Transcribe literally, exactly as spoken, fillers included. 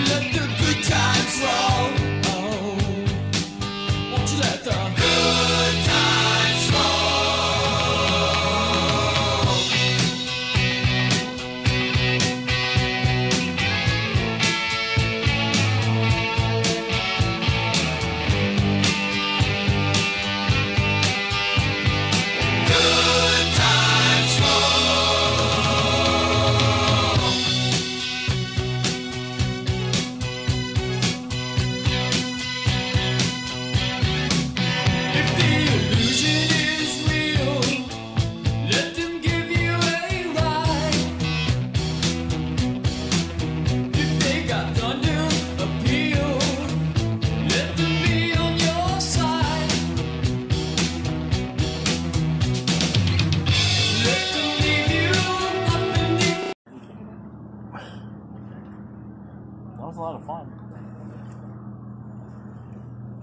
Let the good times roll. Oh, won't you let the good times roll? Good times roll. If the illusion is real, let them give you a ride. If they got thunder appeal, let them be on your side. Let them leave you up in the That was a lot of fun.